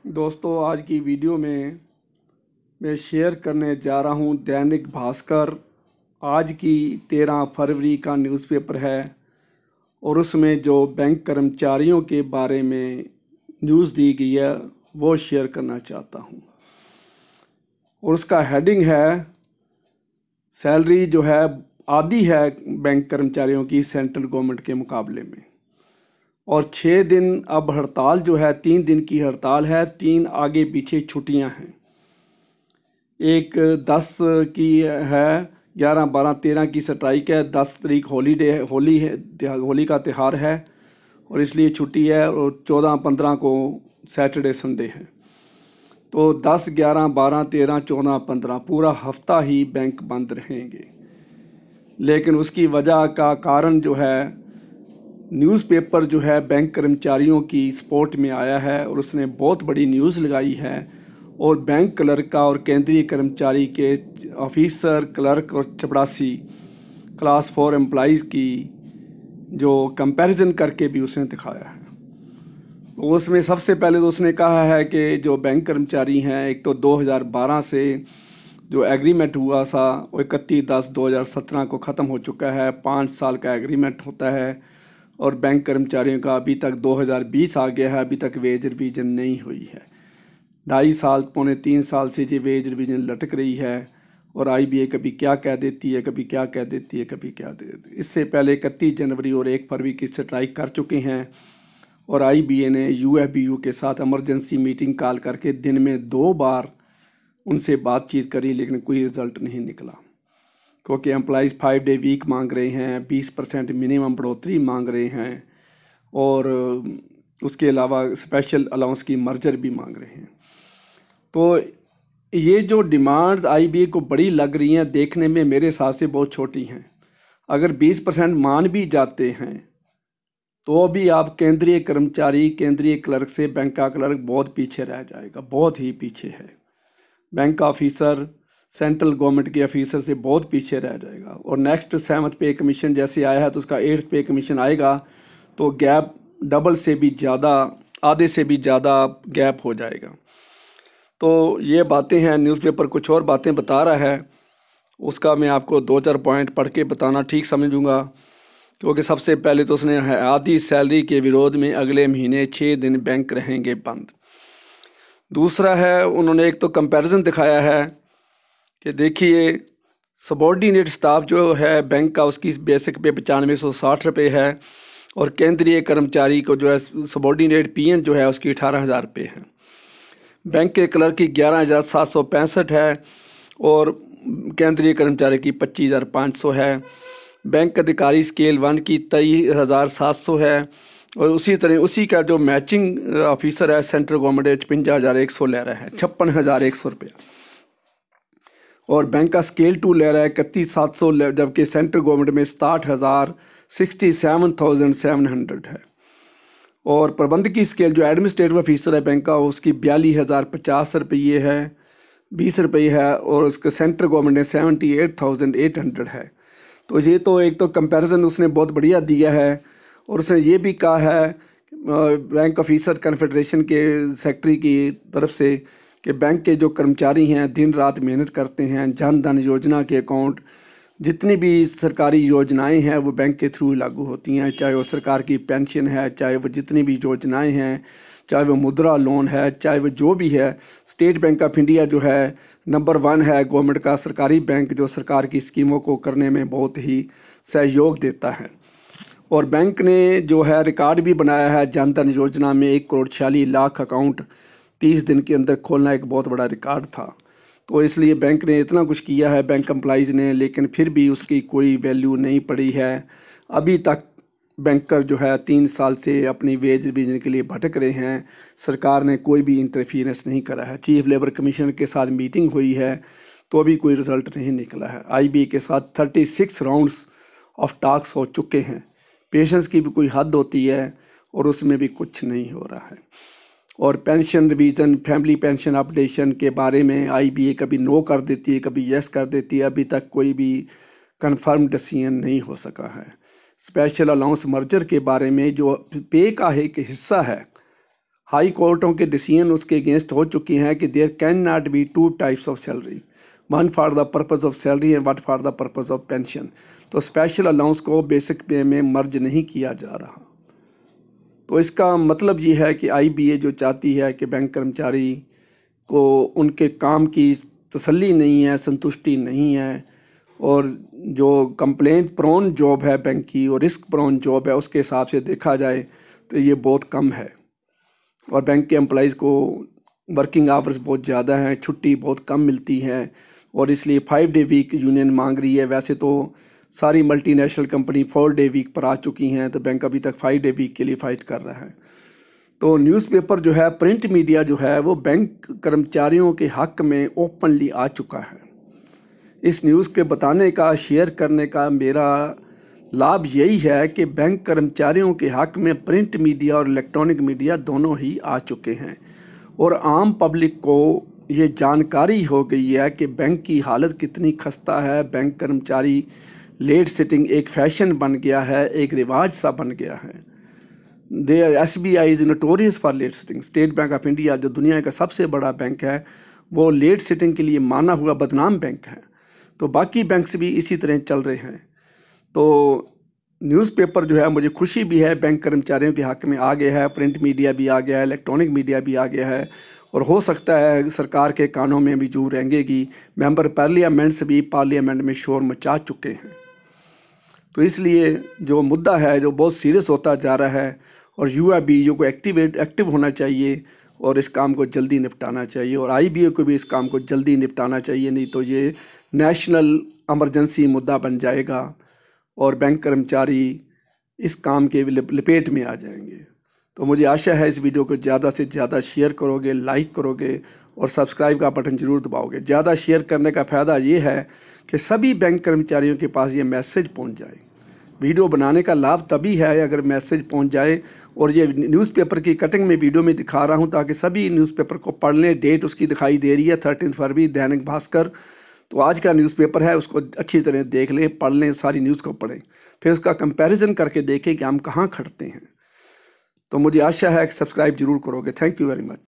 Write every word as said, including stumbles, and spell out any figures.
दोस्तों, आज की वीडियो में मैं शेयर करने जा रहा हूं दैनिक भास्कर आज की तेरह फरवरी का न्यूज़पेपर है और उसमें जो बैंक कर्मचारियों के बारे में न्यूज़ दी गई है वो शेयर करना चाहता हूं। और उसका हेडिंग है सैलरी जो है आधी है बैंक कर्मचारियों की सेंट्रल गवर्नमेंट के मुकाबले में। और छः दिन अब हड़ताल जो है, तीन दिन की हड़ताल है, तीन आगे पीछे छुट्टियां हैं। एक दस की है, ग्यारह बारह तेरह की स्ट्राइक है, दस तारीख हॉलीडे होली है, होली का त्यौहार है और इसलिए छुट्टी है, और चौदह पंद्रह को सैटरडे संडे है। तो दस ग्यारह बारह तेरह चौदह पंद्रह पूरा हफ्ता ही बैंक बंद रहेंगे। लेकिन उसकी वजह का कारण जो है, न्यूज़पेपर जो है बैंक कर्मचारियों की सपोर्ट में आया है और उसने बहुत बड़ी न्यूज़ लगाई है। और बैंक क्लर्क का और केंद्रीय कर्मचारी के ऑफिसर क्लर्क और चपरासी क्लास फोर एम्प्लॉइज़ की जो कंपैरिजन करके भी उसने दिखाया है। उसमें सबसे पहले तो उसने कहा है कि जो बैंक कर्मचारी हैं, एक तो दो हज़ार बारह से जो एग्रीमेंट हुआ था वो इकतीस दस दो हज़ार सत्रह को ख़त्म हो चुका है। पाँच साल का एग्रीमेंट होता है और बैंक कर्मचारियों का अभी तक दो हज़ार बीस आ गया है, अभी तक वेज रिवीजन नहीं हुई है। ढाई साल पौने तीन साल से ये वेज रिवीजन लटक रही है और आई बी ए कभी क्या कह देती है, कभी क्या कह देती है, कभी क्या दे देती है। इससे पहले इकतीस जनवरी और एक फरवरी की स्ट्राइक कर चुके हैं और आई बी ए ने यू एफ बी यू के साथ इमरजेंसी मीटिंग कॉल करके दिन में दो बार उनसे बातचीत करी, लेकिन कोई रिज़ल्ट नहीं निकला। क्योंकि एम्प्लॉइज़ फाइव डे वीक मांग रहे हैं, बीस परसेंट मिनिमम बढ़ोतरी मांग रहे हैं और उसके अलावा स्पेशल अलाउंस की मर्जर भी मांग रहे हैं। तो ये जो डिमांड्स आई बी ए को बड़ी लग रही हैं, देखने में मेरे हिसाब से बहुत छोटी हैं। अगर बीस परसेंट मान भी जाते हैं तो भी आप केंद्रीय कर्मचारी, केंद्रीय क्लर्क से बैंक का क्लर्क बहुत पीछे रह जाएगा, बहुत ही पीछे है। बैंक का ऑफिसर सेंट्रल गवर्नमेंट के ऑफिसर से बहुत पीछे रह जाएगा। और नेक्स्ट सेवन्थ पे कमीशन जैसे आया है तो उसका एट्थ पे कमीशन आएगा तो गैप डबल से भी ज़्यादा, आधे से भी ज़्यादा गैप हो जाएगा। तो ये बातें हैं, न्यूज़पेपर कुछ और बातें बता रहा है, उसका मैं आपको दो चार पॉइंट पढ़ के बताना ठीक समझूंगा। क्योंकि सबसे पहले तो उसने है आधी सैलरी के विरोध में अगले महीने छः दिन बैंक रहेंगे बंद। दूसरा है, उन्होंने एक तो कंपैरिजन दिखाया है कि देखिए सबॉर्डिनेट स्टाफ जो है बैंक का, उसकी बेसिक पे पचानवे सौ साठ रुपये है और केंद्रीय कर्मचारी को जो है सबॉर्डिनेट पी एन जो है उसकी अठारह हज़ार रुपये है। बैंक के क्लर्क की ग्यारह हज़ार सात सौ पैंसठ है और केंद्रीय कर्मचारी की पच्चीस हज़ार पाँच सौ है। बैंक अधिकारी स्केल वन की तेईस हज़ार सात सौ है और उसी तरह उसी का जो मैचिंग ऑफिसर है सेंट्रल गवर्नमेंट पचपन हज़ार एक सौ ले रहा है, छप्पन हज़ार एक सौ रुपया। और बैंक का स्केल टू ले रहा है इकतीस सात सौ, जबकि सेंट्रल गवर्नमेंट में सताहठ हज़ार sixty seven thousand seven hundred है। और प्रबंधकीय स्केल जो एडमिनिस्ट्रेटिव ऑफिसर है बैंक का, उसकी बयालीस हज़ार पचास रुपये है, बीस रुपये है और उसके सेंट्रल गवर्नमेंट ने seventy eight thousand eight hundred है। तो ये तो एक तो कंपैरिजन उसने बहुत बढ़िया दिया है। और उसने ये भी कहा है बैंक ऑफिसर कन्फेडरेशन के सेक्रेटरी की तरफ से कि बैंक के जो कर्मचारी हैं दिन रात मेहनत करते हैं, जन धन योजना के अकाउंट, जितनी भी सरकारी योजनाएं हैं वो बैंक के थ्रू लागू होती हैं, चाहे वो सरकार की पेंशन है, चाहे वो जितनी भी योजनाएं हैं, चाहे वो मुद्रा लोन है, चाहे वो जो भी है। स्टेट बैंक ऑफ इंडिया जो है नंबर वन है गवर्नमेंट का सरकारी बैंक, जो सरकार की स्कीमों को करने में बहुत ही सहयोग देता है। और बैंक ने जो है रिकॉर्ड भी बनाया है, जन धन योजना में एक करोड़ छियालीस लाख अकाउंट तीस दिन के अंदर खोलना एक बहुत बड़ा रिकॉर्ड था। तो इसलिए बैंक ने इतना कुछ किया है बैंक एम्प्लॉइज़ ने, लेकिन फिर भी उसकी कोई वैल्यू नहीं पड़ी है। अभी तक बैंकर जो है तीन साल से अपनी वेज रिवीजन के लिए भटक रहे हैं। सरकार ने कोई भी इंटरफियरेंस नहीं करा है। चीफ लेबर कमीशनर के साथ मीटिंग हुई है तो अभी कोई रिज़ल्ट नहीं निकला है। आई बी ए के साथ thirty six rounds of talks हो चुके हैं। पेशेंस की भी कोई हद होती है और उसमें भी कुछ नहीं हो रहा है। और pension revision, family pension updation के बारे में आई बी ए कभी नो कर देती है, कभी यस कर देती है। अभी तक कोई भी कंफर्म डिसीजन नहीं हो सका है। स्पेशल अलाउंस मर्जर के बारे में जो पे का एक हिस्सा है, हाई कोर्टों के डिसीजन उसके अगेंस्ट हो चुके हैं कि there can not be two types of salary, one for the purpose of salary and one for the purpose of pension. तो स्पेशल अलाउंस को बेसिक पे में मर्ज नहीं किया जा रहा। तो इसका मतलब ये है कि आई बी ए जो चाहती है कि बैंक कर्मचारी को उनके काम की तसल्ली नहीं है, संतुष्टि नहीं है, और जो कंप्लेंट प्रोन जॉब है बैंक की और रिस्क प्रोन जॉब है उसके हिसाब से देखा जाए तो ये बहुत कम है। और बैंक के एम्प्लॉइज़ को वर्किंग आवर्स बहुत ज़्यादा हैं, छुट्टी बहुत कम मिलती है, और इसलिए फाइव डे वीक यूनियन मांग रही है। वैसे तो सारी multinational company four day week पर आ चुकी हैं, तो बैंक अभी तक फाइव डे वीक के लिए फ़ाइट कर रहा है। तो न्यूज़पेपर जो है, प्रिंट मीडिया जो है, वो बैंक कर्मचारियों के हक़ में ओपनली आ चुका है। इस न्यूज़ के बताने का, शेयर करने का मेरा लाभ यही है कि बैंक कर्मचारियों के हक़ में प्रिंट मीडिया और इलेक्ट्रॉनिक मीडिया दोनों ही आ चुके हैं, और आम पब्लिक को ये जानकारी हो गई है कि बैंक की हालत कितनी खस्ता है। बैंक कर्मचारी लेट सिटिंग एक फैशन बन गया है, एक रिवाज सा बन गया है। The S B I is notorious for late sitting. State Bank of India जो दुनिया का सबसे बड़ा बैंक है, वो लेट सिटिंग के लिए माना हुआ बदनाम बैंक है। तो बाकी बैंक्स भी इसी तरह चल रहे हैं। तो न्यूज़पेपर जो है, मुझे खुशी भी है, बैंक कर्मचारियों के हक़ में आ गया है, प्रिंट मीडिया भी आ गया है, इलेक्ट्रॉनिक मीडिया भी आ गया है, और हो सकता है सरकार के कानों में भी जू रेंगेगी। मेंबर पार्लियामेंट्स भी पार्लियामेंट में शोर मचा चुके हैं। तो इसलिए जो मुद्दा है जो बहुत सीरियस होता जा रहा है, और यू आई बी ए को एक्टिवेट एक्टिव होना चाहिए और इस काम को जल्दी निपटाना चाहिए, और आई बी ए को भी इस काम को जल्दी निपटाना चाहिए, नहीं तो ये नेशनल इमरजेंसी मुद्दा बन जाएगा और बैंक कर्मचारी इस काम के लपेट में आ जाएंगे। तो मुझे आशा है इस वीडियो को ज़्यादा से ज़्यादा शेयर करोगे, लाइक करोगे और सब्सक्राइब का बटन ज़रूर दबाओगे। ज़्यादा शेयर करने का फ़ायदा ये है कि सभी बैंक कर्मचारियों के पास ये मैसेज पहुंच जाए। वीडियो बनाने का लाभ तभी है अगर मैसेज पहुंच जाए, और ये न्यूज़पेपर की कटिंग में वीडियो में दिखा रहा हूं ताकि सभी न्यूज़पेपर को पढ़ लें। डेट उसकी दिखाई दे रही है थर्टीन फरवरी, दैनिक भास्कर। तो आज का न्यूज़पेपर है, उसको अच्छी तरह देख लें, पढ़ लें, सारी न्यूज़ को पढ़ें, फिर उसका कंपैरिजन करके देखें कि हम कहाँ खड़ते हैं। तो मुझे आशा है कि सब्सक्राइब जरूर करोगे। Thank you very much.